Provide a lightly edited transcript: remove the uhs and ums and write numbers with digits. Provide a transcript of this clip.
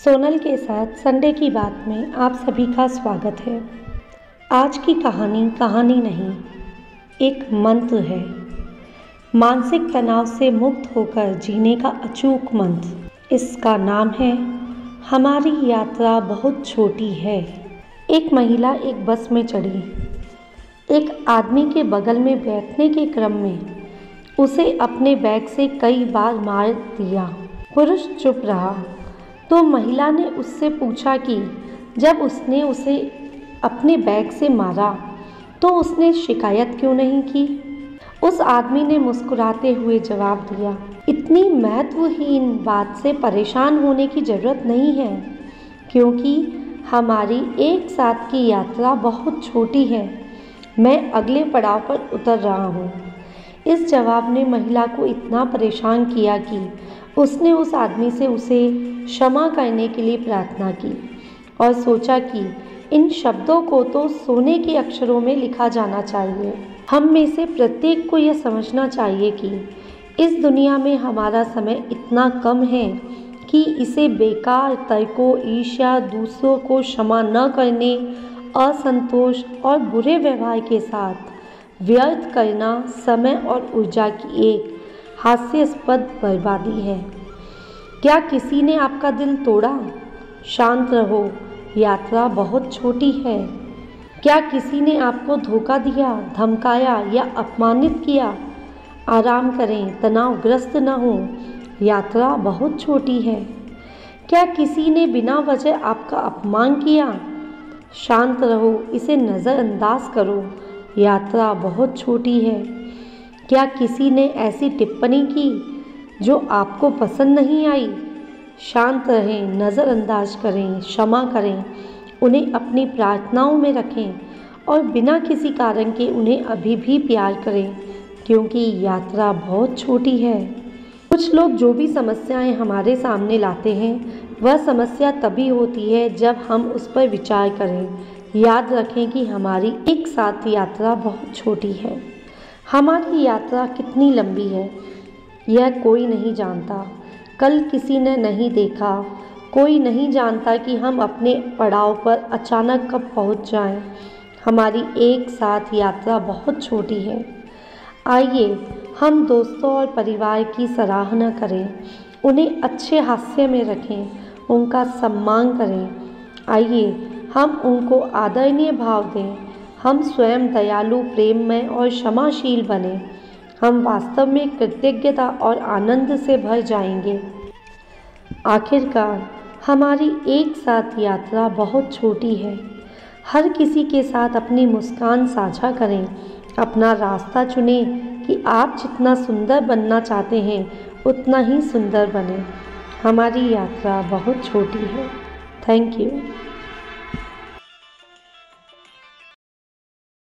सोनल के साथ संडे की बात में आप सभी का स्वागत है। आज की कहानी नहीं, एक मंत्र है। मानसिक तनाव से मुक्त होकर जीने का अचूक मंत्र। इसका नाम है हमारी यात्रा बहुत छोटी है। एक महिला एक बस में चढ़ी। एक आदमी के बगल में बैठने के क्रम में उसे अपने बैग से कई बार मार दिया। पुरुष चुप रहा तो महिला ने उससे पूछा कि जब उसने उसे अपने बैग से मारा तो उसने शिकायत क्यों नहीं की। उस आदमी ने मुस्कुराते हुए जवाब दिया, इतनी महत्वहीन बात से परेशान होने की ज़रूरत नहीं है, क्योंकि हमारी एक साथ की यात्रा बहुत छोटी है। मैं अगले पड़ाव पर उतर रहा हूँ। इस जवाब ने महिला को इतना परेशान किया कि उसने उस आदमी से उसे क्षमा करने के लिए प्रार्थना की और सोचा कि इन शब्दों को तो सोने के अक्षरों में लिखा जाना चाहिए। हम में से प्रत्येक को यह समझना चाहिए कि इस दुनिया में हमारा समय इतना कम है कि इसे बेकार तर्कों, ईर्ष्या, दूसरों को क्षमा न करने, असंतोष और बुरे व्यवहार के साथ व्यर्थ करना समय और ऊर्जा की एक हास्यास्पद बर्बादी है। क्या किसी ने आपका दिल तोड़ा? शांत रहो, यात्रा बहुत छोटी है। क्या किसी ने आपको धोखा दिया, धमकाया या अपमानित किया? आराम करें, तनावग्रस्त न हो, यात्रा बहुत छोटी है। क्या किसी ने बिना वजह आपका अपमान किया? शांत रहो, इसे नज़रअंदाज करो, यात्रा बहुत छोटी है। क्या किसी ने ऐसी टिप्पणी की जो आपको पसंद नहीं आई? शांत रहें, नज़रअंदाज करें, क्षमा करें, उन्हें अपनी प्रार्थनाओं में रखें और बिना किसी कारण के उन्हें अभी भी प्यार करें, क्योंकि यात्रा बहुत छोटी है। कुछ लोग जो भी समस्याएं हमारे सामने लाते हैं वह समस्या तभी होती है जब हम उस पर विचार करें। याद रखें कि हमारी एक साथ यात्रा बहुत छोटी है। हमारी यात्रा कितनी लंबी है यह कोई नहीं जानता। कल किसी ने नहीं देखा। कोई नहीं जानता कि हम अपने पड़ाव पर अचानक कब पहुंच जाएं। हमारी एक साथ यात्रा बहुत छोटी है। आइए हम दोस्तों और परिवार की सराहना करें, उन्हें अच्छे हास्य में रखें, उनका सम्मान करें। आइए हम उनको आदरणीय भाव दें। हम स्वयं दयालु, प्रेममय और क्षमाशील बने। हम वास्तव में कृतज्ञता और आनंद से भर जाएंगे। आखिरकार हमारी एक साथ यात्रा बहुत छोटी है। हर किसी के साथ अपनी मुस्कान साझा करें, अपना रास्ता चुनें कि आप जितना सुंदर बनना चाहते हैं उतना ही सुंदर बने। हमारी यात्रा बहुत छोटी है। Thank you.